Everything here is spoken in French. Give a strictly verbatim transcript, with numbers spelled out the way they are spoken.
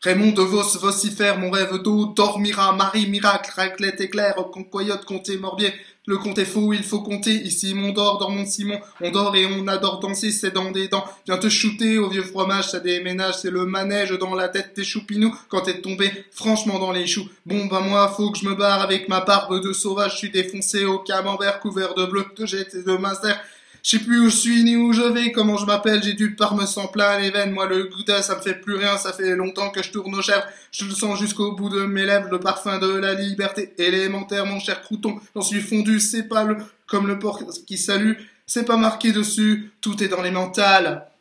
Raymond de Vos vocifère, mon rêve d'eau dormira, Marie miracle, raclette éclair, concoyote, comté morbier, le compte est faux, il faut compter, ici mon dort, dans mon Simon, on dort et on adore danser, c'est dans des dents, viens te shooter au vieux fromage, ça déménage, c'est le manège dans la tête des choupinous, quand t'es tombé franchement dans les choux, bon bah moi faut que je me barre avec ma barbe de sauvage, je suis défoncé au camembert couvert de bleu, de jet et de master. Je sais plus où je suis ni où je vais, comment je m'appelle, j'ai du parmesan plein les veines, moi le gouda ça me fait plus rien, ça fait longtemps que je tourne aux chèvres, je le sens jusqu'au bout de mes lèvres, le parfum de la liberté élémentaire, mon cher crouton, j'en suis fondu, c'est pas le, comme le porc qui salue, c'est pas marqué dessus, tout est dans les mentales.